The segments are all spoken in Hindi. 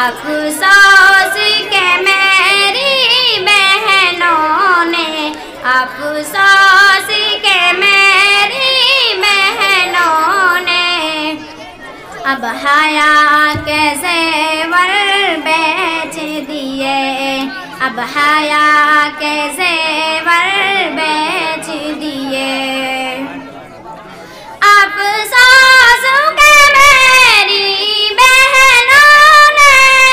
अफसोस के मेरी बहनों ने, अफसोस के मेरी बहनों ने, अब हया के ज़ेवर बेच दिए, अब हया के ज़ेवर बेच दिए। अफसोस के मेरी बहनों ने,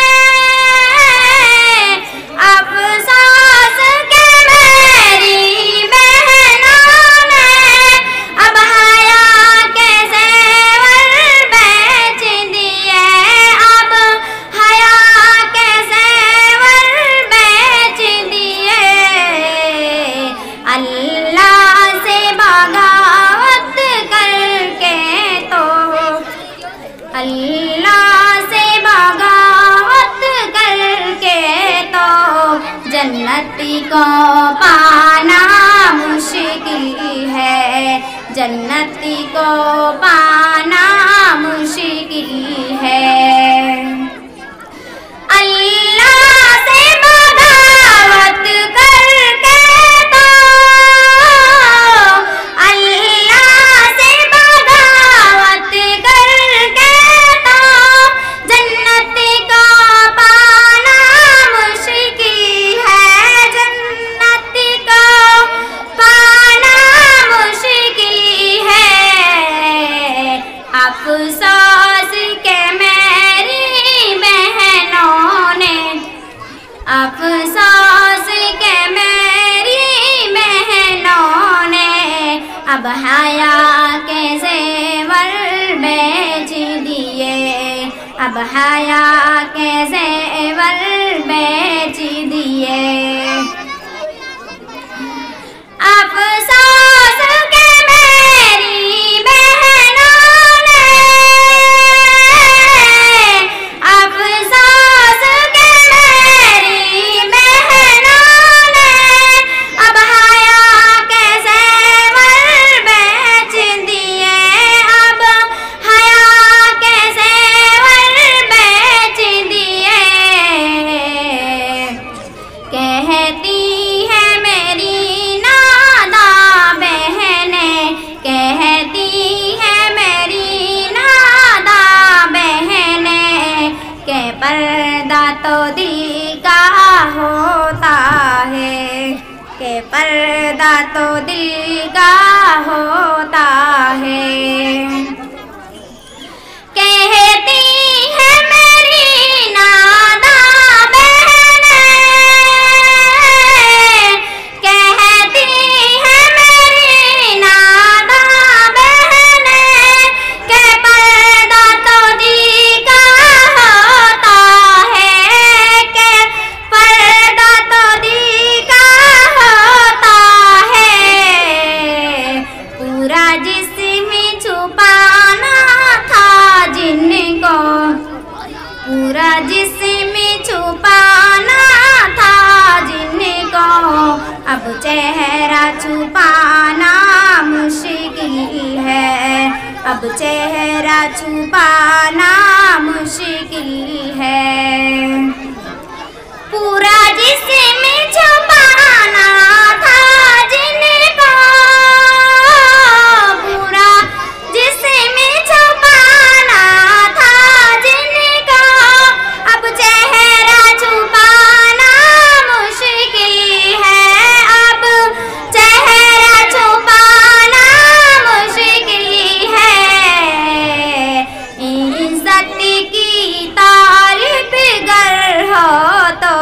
अफसोस के मेरी बहनों ने, अब हया के ज़ेवर बेच दिए, अब हया के ज़ेवर बेच दिए। अल्लाह से बगावत करके तो, अल्लाह से बगावत करके तो जन्नती को पाना मुश्किल है, जन्नती को पाना मुश्किल है। अल्लाह से बगावत करके तो, अल्लाह से बगावत करके तो जन्नती को पाना मुश्किल है, जन्नती को पाना मुश्किल है। अफसोस के मेरी बहनों ने, अफसोस के मेरी बहनों ने, अब हया के ज़ेवर बेच दिए, अब हया के ज़ेवर बेच दिए। अफसोस के मेरी बहनों ने, अफसोस के मेरी बहनों ने, अब हया के ज़ेवर बेच दिए, अब हया के ज़ेवर बेच दिए। कहती है मेरी नादा बहनें, कहती है मेरी नादा बहनें, के पर्दा तो दिल का होता है, के पर्दा तो दिल का होता है। कहती है मेरी नादा बहनें, कहती है मेरी नादा बहनें, के पर्दा तो दिल का होता है, के पर्दा तो दिल का होता है। पूरा जिस्म छुपाना था जिनको, पूरा जिस्म छुपाना था जिनको, अब चेहरा छुपाना मुश्किल है, अब चेहरा छुपाना मुश्किल है। पूरा जिस्म छुपाना था जिनको, पूरा जिस्म छुपाना था जिनको, अब चेहरा छुपाना मुश्किल है, अब चेहरा छुपाना मुश्किल है। इज्जत की तारीफ गर हो तो,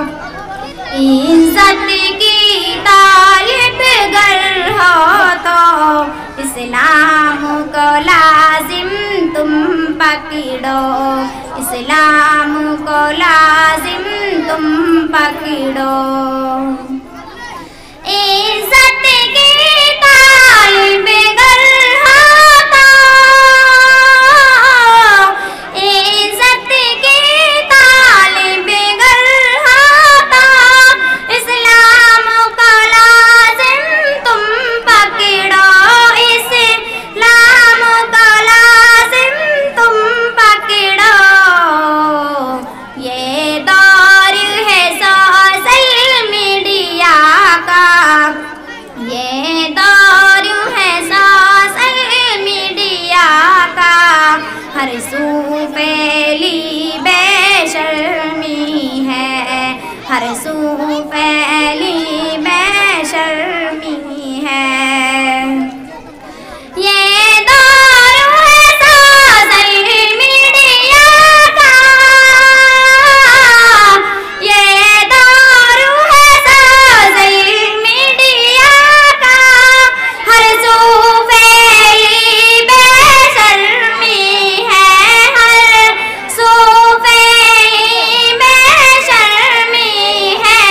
इज्जत की तारीफ गर हो तो, इस्लाम को लाजिम तुम पकड़ो, इस्लाम को लाजिम तुम पकड़ो। इज्जत की तारीफ गर हो तो, इज्जत की तारीफ गर हो तो, इस्लाम को लाजिम तुम पकड़ो, इस्लाम को लाजिम तुम पकड़ो। हर सू फैली बेशर्मी है। ये दौर है सोशल मीडिया का, ये दौर है सोशल मीडिया का, हर सू फैली बेशर्मी है, हर सू फैली बेशर्मी है।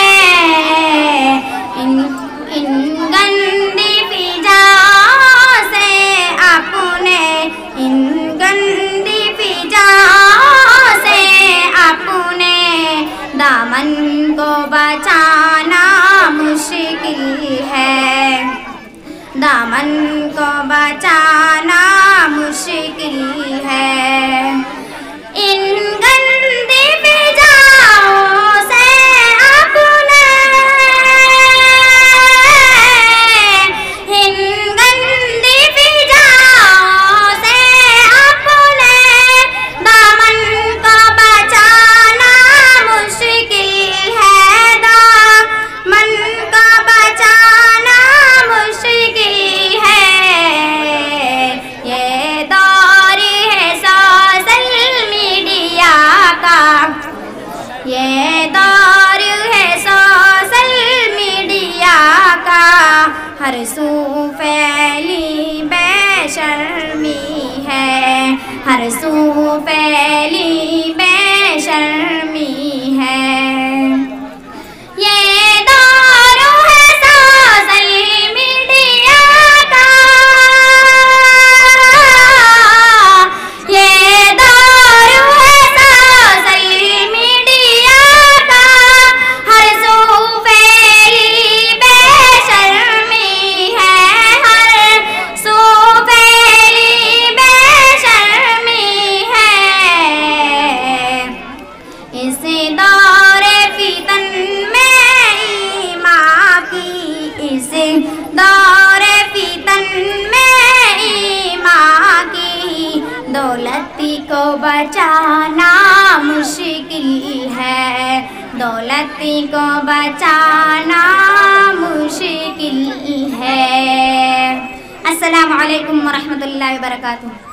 इन गंदी फिजाओं से अपने, इन गंदी फिजाओं से अपने दामन को बचाना मुश्किल है, दामन को बचाना मुश्किल है। इन गंदी फिजाओं से अपने, इन गंदी फिजाओं से अपने दामन को बचाना मुश्किल है, दामन को बचाना मुश्किल है। ये दौर है सोशल मीडिया का, ये दौर है सोशल मीडिया का, हर सू फैली बेशर्मी है, हर सू फैली बेशर्मी है। ये दौर है सोशल मीडिया का, ये दौर है सोशल मीडिया का, हर सू फैली बेशर्मी है, हर सू फैली बेशर्मी है। इस दौरे फितन में ईमां की, इस दौरे फितन में ईमां की, दौलत को बचाना मुश्किल है, दौलत को बचाना मुश्किल है। अस्सलामु अलैकुम व रहमतुल्लाहि व बरकातुहू।